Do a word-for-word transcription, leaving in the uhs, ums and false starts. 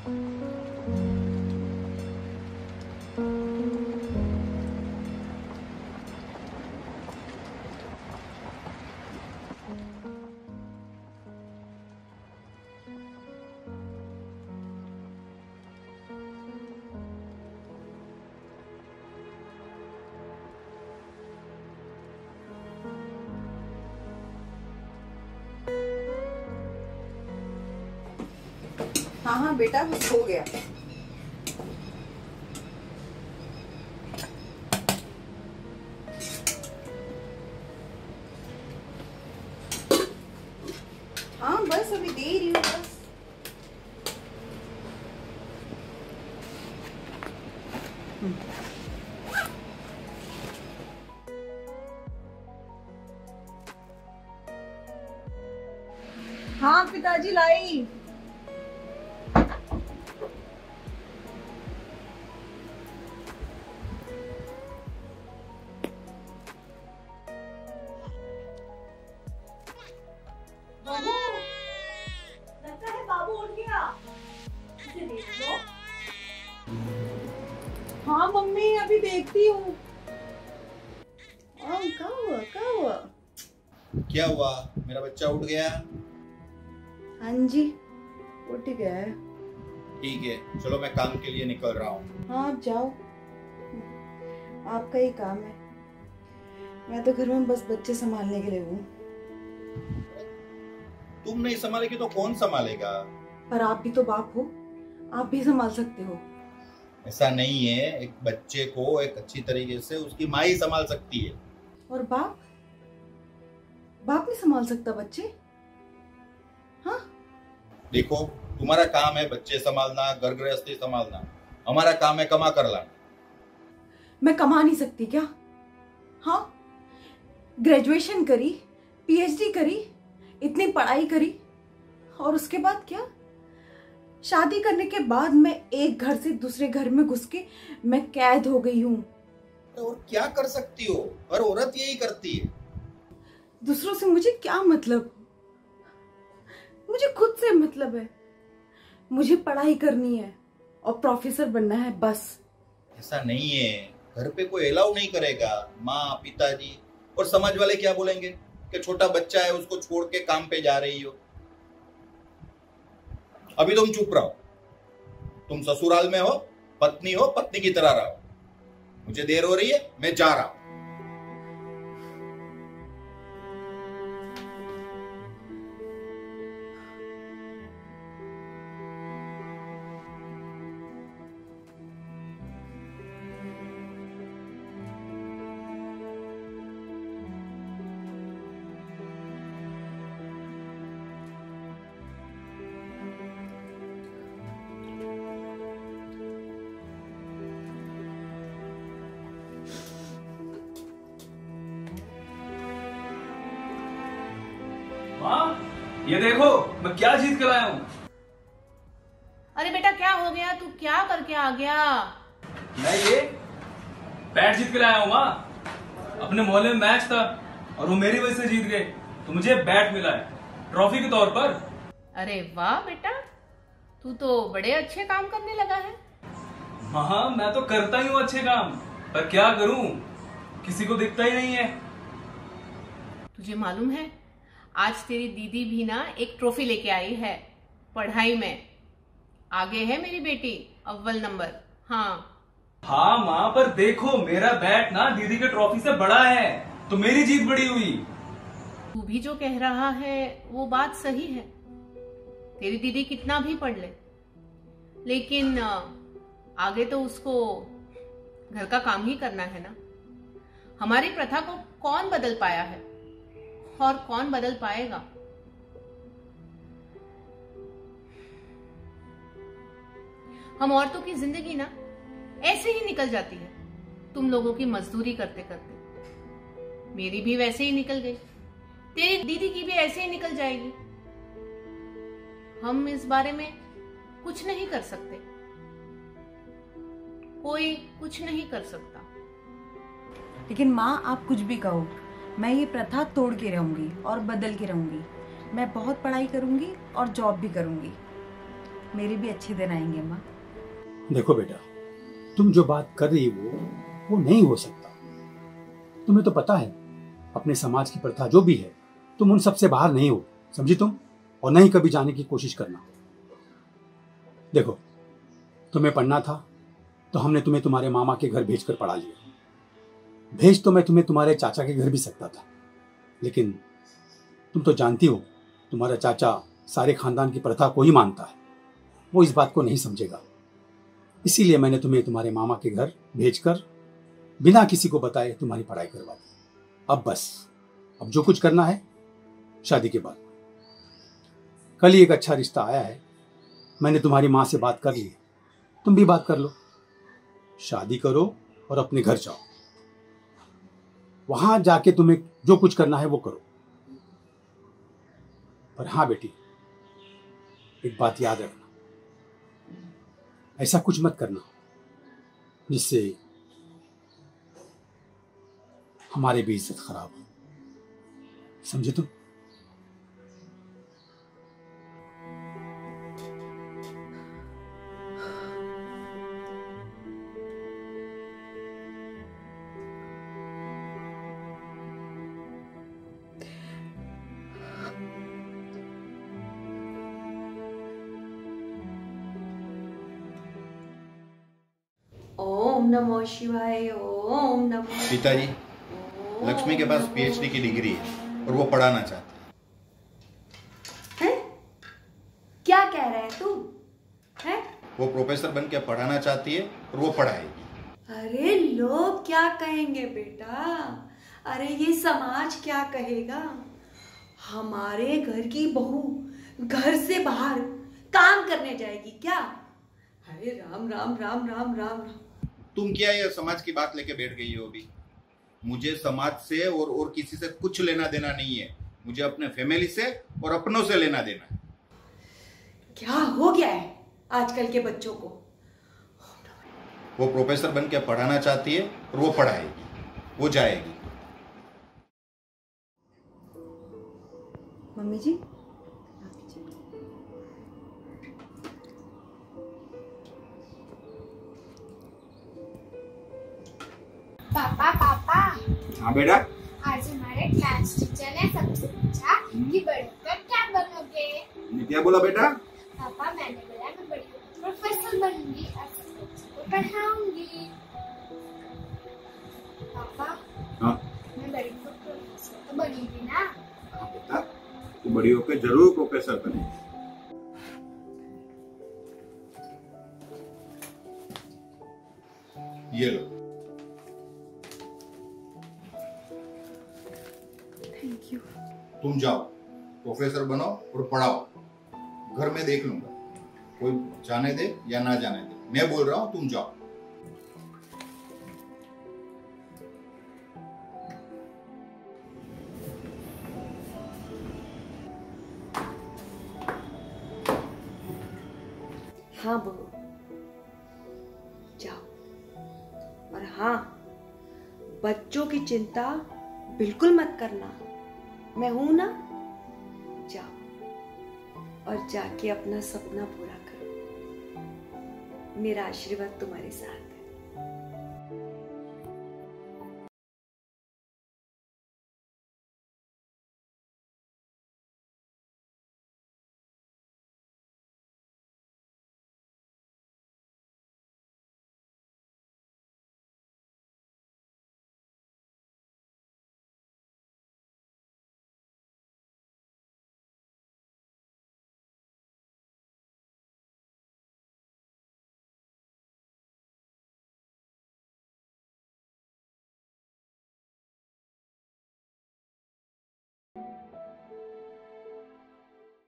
हाँ हाँ बेटा, बस हो गया। हाँ बस अभी दे रही हूँ बस। हाँ पिताजी लाई। बाबू, लगता है बाबू उठ गया। इसे देख लो। हाँ मम्मी, अभी देखती हूँ। क्या हुआ क्या हुआ? क्या हुआ? मेरा बच्चा उठ गया? हाँ जी, उठ गया है। ठीक है, चलो मैं काम के लिए निकल रहा हूँ। हाँ आप जाओ, आपका ही काम है। मैं तो घर में बस बच्चे संभालने के लिए हूँ। तुम नहीं संभालेगी तो कौन संभालेगा? पर आप भी तो बाप हो, आप भी संभाल सकते हो। ऐसा नहीं है, एक बच्चे को एक अच्छी तरीके से उसकी माँ ही संभाल सकती है। और बाप बाप नहीं संभाल सकता बच्चे? हाँ देखो, तुम्हारा काम है बच्चे संभालना, घर गृहस्थी संभालना। हमारा काम है कमा कर लाना। मैं कमा नहीं सकती क्या? हाँ, ग्रेजुएशन करी, पीएचडी करी, इतनी पढ़ाई करी, और उसके बाद क्या? शादी करने के बाद मैं एक घर से दूसरे घर में घुस के मैं कैद हो गई हूँ। और क्या कर सकती हो? हर औरत यही करती है। दूसरों से मुझे क्या मतलब? मुझे खुद से मतलब है। मुझे पढ़ाई करनी है और प्रोफेसर बनना है बस। ऐसा नहीं है, घर पे कोई अलाउ नहीं करेगा। माँ, पिताजी और समाज वाले क्या बोलेंगे कि छोटा बच्चा है, उसको छोड़ के काम पे जा रही हो। अभी तुम चुप रहो। तुम ससुराल में हो, पत्नी हो, पत्नी की तरह रहो। मुझे देर हो रही है, मैं जा रहा हूं। माँ, ये देखो मैं क्या जीत कर आया हूँ। अरे बेटा, क्या हो गया? तू क्या करके आ गया? मैं ये बैट जीत कर आया हूँ माँ। अपने मोहल्ले में मैच था और वो मेरी वजह से जीत गए, तो मुझे बैट मिला है ट्रॉफी के तौर पर। अरे वाह बेटा, तू तो बड़े अच्छे काम करने लगा है। हाँ, मैं तो करता ही हूँ अच्छे काम, पर क्या करूँ, किसी को दिखता ही नहीं है। तुझे मालूम है, आज तेरी दीदी भी ना एक ट्रॉफी लेके आई है पढ़ाई में। आगे है मेरी बेटी, अव्वल नंबर। हाँ हाँ माँ, पर देखो मेरा बैट ना दीदी के ट्रॉफी से बड़ा है, तो मेरी जीत बड़ी हुई। तू भी जो कह रहा है वो बात सही है। तेरी दीदी कितना भी पढ़ ले, लेकिन आगे तो उसको घर का काम ही करना है ना। हमारी प्रथा को कौन बदल पाया है और कौन बदल पाएगा? हम औरतों की जिंदगी ना ऐसे ही निकल जाती है, तुम लोगों की मजदूरी करते करते। मेरी भी वैसे ही निकल गई, तेरी दीदी की भी ऐसे ही निकल जाएगी। हम इस बारे में कुछ नहीं कर सकते, कोई कुछ नहीं कर सकता। लेकिन माँ, आप कुछ भी कहो, मैं ये प्रथा तोड़ के रहूंगी और बदल के रहूंगी। मैं बहुत पढ़ाई करूंगी और जॉब भी करूंगी। मेरे भी अच्छे दिन आएंगे माँ। देखो बेटा, तुम जो बात कर रही हो वो नहीं हो सकता। तुम्हें तो पता है अपने समाज की प्रथा जो भी है, तुम उन सबसे बाहर नहीं हो, समझी तुम? और नहीं कभी जाने की कोशिश करना। देखो, तुम्हें पढ़ना था तो हमने तुम्हें तुम्हारे मामा के घर भेजकर पढ़ा लिया। भेज तो मैं तुम्हें तुम्हारे चाचा के घर भी सकता था, लेकिन तुम तो जानती हो तुम्हारा चाचा सारे खानदान की प्रथा को ही मानता है, वो इस बात को नहीं समझेगा। इसीलिए मैंने तुम्हें तुम्हारे मामा के घर भेजकर बिना किसी को बताए तुम्हारी पढ़ाई करवा दी। अब बस, अब जो कुछ करना है शादी के बाद। कल ही एक अच्छा रिश्ता आया है, मैंने तुम्हारी माँ से बात कर ली है, तुम भी बात कर लो। शादी करो और अपने घर जाओ, वहां जाके तुम्हें जो कुछ करना है वो करो। पर हाँ बेटी, एक बात याद रखना, ऐसा कुछ मत करना जिससे हमारे भी इज्जत खराब हो, समझे तुम? ओम नमो शिवाय। ओम नमो। पिताजी, लक्ष्मी के पास पीएचडी की डिग्री है और वो पढ़ाना चाहती है। क्या कह रहे हैं तुम? है? वो प्रोफेसर बन के पढ़ाना चाहती है और वो पढ़ाएगी। अरे लोग क्या कहेंगे बेटा? अरे ये समाज क्या कहेगा? हमारे घर की बहू घर से बाहर काम करने जाएगी क्या? अरे राम राम राम राम राम राम। तुम क्या ये समाज की बात लेके बैठ गई हो अभी? मुझे समाज से और और किसी से कुछ लेना देना नहीं है। मुझे अपने फैमिली से और अपनों से लेना देना है। क्या हो गया है आजकल के बच्चों को? वो प्रोफेसर बन के पढ़ाना चाहती है और वो पढ़ाएगी, वो जाएगी। मम्मी जी, पापा पापा हाँ बेटा। आज हमारे क्लास टीचर ने सबसे पूछा कि बड़े होकर क्या बनोगे? ने क्या बोला बेटा? पापा मैंने बोला मैं बड़ी होकर प्रोफेसर बनूंगी और सब बच्चों को पढ़ाऊंगी। पापा हाँ मैं बड़ी होकर प्रोफेसर तो बनूंगी ना? हाँ बेटा, तू बड़ी होकर जरूर प्रोफेसर बनेगी। ये लो। Thank you. तुम जाओ, प्रोफेसर बनो और पढ़ाओ। घर में देख लूंगा, कोई जाने दे या ना जाने दे, मैं बोल रहा हूं तुम जाओ। हाँ बहू, जाओ। और हाँ, बच्चों की चिंता बिल्कुल मत करना, मैं हूं ना। जाओ और जाके अपना सपना पूरा करो। मेरा आशीर्वाद तुम्हारे साथ।